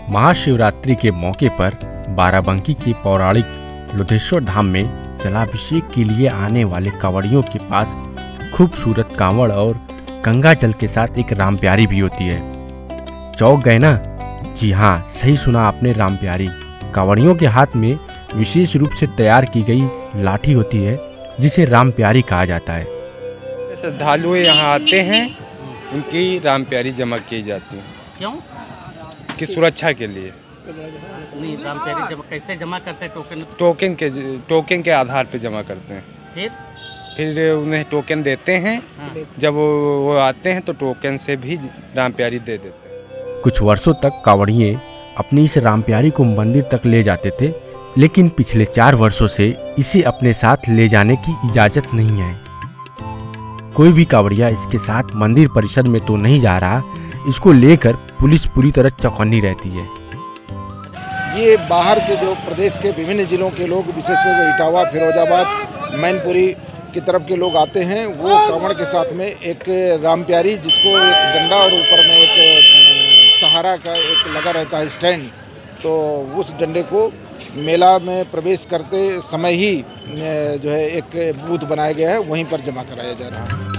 महाशिवरात्रि के मौके पर बाराबंकी के पौराणिक लुधेश्वर धाम में जलाभिषेक के लिए आने वाले कांवड़ियों के पास खूबसूरत कांवड़ और गंगा जल के साथ एक रामप्यारी भी होती है। चौंक गए ना? जी हाँ, सही सुना आपने, रामप्यारी। कांवड़ियों के हाथ में विशेष रूप से तैयार की गई लाठी होती है जिसे रामप्यारी कहा जाता है। श्रद्धालु यहाँ आते हैं, उनकी रामप्यारी जमा की जाती है। क्यों? कि सुरक्षा के लिए। नहीं, रामप्यारी कैसे जमा करते हैं? टोकन के आधार पे जमा करते हैं। फिर उन्हें टोकन देते हैं। हाँ। जब वो आते हैं तो टोकन से भी रामप्यारी दे देते हैं। कुछ वर्षों तक कांवड़िए अपनी इस रामप्यारी को मंदिर तक ले जाते थे, लेकिन पिछले 4 वर्षों से इसे अपने साथ ले जाने की इजाजत नहीं है। कोई भी कांवड़िया इसके साथ मंदिर परिसर में तो नहीं जा रहा। इसको लेकर पुलिस पूरी तरह चौकन्नी रहती है। ये बाहर के जो प्रदेश के विभिन्न जिलों के लोग, विशेषकर इटावा, फिरोजाबाद, मैनपुरी की तरफ के लोग आते हैं। वो कांवड़ के साथ में एक रामप्यारी, जिसको एक डंडा और ऊपर में एक सहारा का एक लगा रहता है स्टैंड, तो उस डंडे को मेला में प्रवेश करते समय ही जो है एक बूथ बनाया गया है, वहीं पर जमा कराया जा रहा है।